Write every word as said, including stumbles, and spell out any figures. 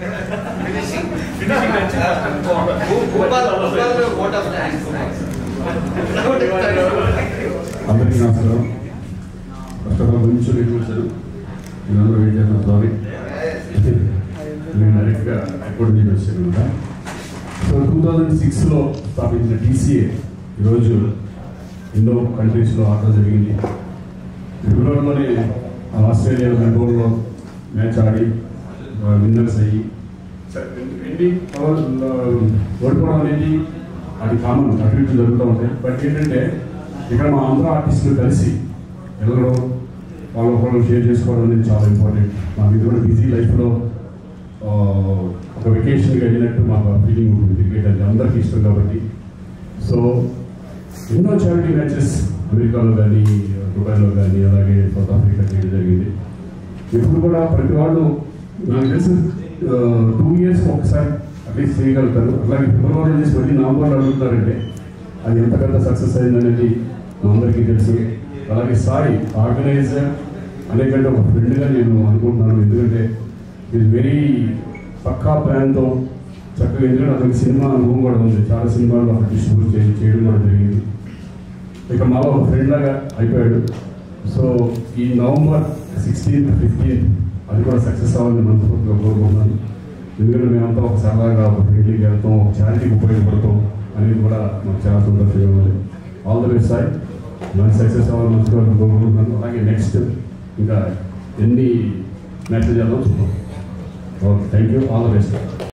అందరికీ నమస్కారం. First of all మంచి రివ్యూ వచ్చారు. మీరందరూ వెయిట్ చేస్తున్న సారీ, నేను డైరెక్ట్గా ఎప్పుడు నుంచి వచ్చాను అనమాట. సో టూ థౌజండ్ సిక్స్లో స్థాపించిన టీసీఏ ఈరోజు ఎన్నో కంట్రీస్లో ఆట జరిగింది. ఫిబ్రవరిలోనే ఆస్ట్రేలియా మెల్బోర్న్లో మ్యాచ్ ఆడి విన్నర్స్ అయ్యి ఓడిపోవడం అనేది అది కామన్, అటు ఇటు జరుగుతూ ఉంటాయి. బట్ ఏంటంటే ఇక్కడ మా ఆంధ్ర ఆర్టిస్టులు కలిసి వెళ్ళడం, వాళ్ళ ఒకళ్ళు షేర్ చేసుకోవడం అనేది చాలా ఇంపార్టెంట్. మాకు ఇది కూడా బిజీ లైఫ్లో ఒక వెకేషన్కి వెళ్ళినట్టు మాకు ఫీలింగ్ ఉంటుంది. క్రికెట్ అంటే అందరికీ ఇష్టం కాబట్టి. సో ఎన్నో చారిటీ మ్యాచెస్ అమెరికాలో కానీ దుబాయ్లో కానీ అలాగే సౌత్ ఆఫ్రికా చేయడం జరిగింది. ఇప్పుడు కూడా ప్రతి వాళ్ళు నాకు తెలిసి టూ ఇయర్స్ ఒకసారి అట్లీస్ట్ చేయగలుగుతారు. అలాగే ఫిబ్రవరి చేసి మళ్ళీ నవంబర్లో అడుగుతారంటే అది ఎంత పెద్ద సక్సెస్ అయిందనేది మా అందరికీ తెలుసు. అలాగే సాయి ఆర్గనైజర్ అనేకంటే ఒక ఫ్రెండ్గా నేను అనుకుంటున్నాను. ఎందుకంటే ఇది వెరీ పక్కా ప్లాన్తో చక్కగా, ఎందుకంటే అతనికి సినిమా అనుభవం కూడా ఉంది. చాలా సినిమాలు అక్కడ డిస్ట్రిబ్యూట్ చేసి చేయడం కూడా జరిగింది. ఇక మా ఒక ఫ్రెండ్ లాగా అయిపోయాడు. సో ఈ నవంబర్ సిక్స్టీన్త్ ఫిఫ్టీన్త్ అది కూడా సక్సెస్ అవ్వాలని మనస్ఫూర్తిగా కోరుకుంటున్నాను. ఎందుకంటే మేమంతా ఒక సరదాగా ఒక ఫ్రెండ్లీకి వెళ్తాం, ఒక చారిటీకి ఉపయోగపడతాం అనేది కూడా మాకు చాలా సంతోషంగా ఉంది. ఆల్ ద బెస్ట్ సాయి, మంచి సక్సెస్ అవ్వాలని మనసుగా కోరుకుంటున్నాను. అలాగే నెక్స్ట్ ఇంకా ఎన్ని మ్యాచెస్ చేద్దాం చూద్దాం. Okay, thank you, all the best.